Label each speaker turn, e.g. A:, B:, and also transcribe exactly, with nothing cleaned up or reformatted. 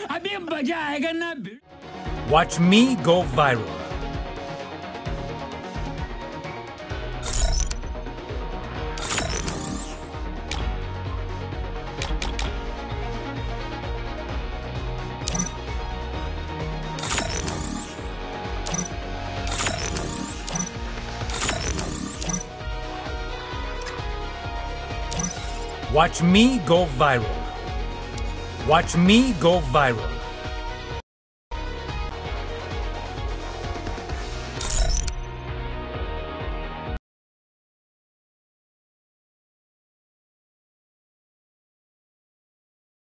A: अभी मजा आएगा ना।
B: Watch me go viral. Watch me go viral. Watch me go viral.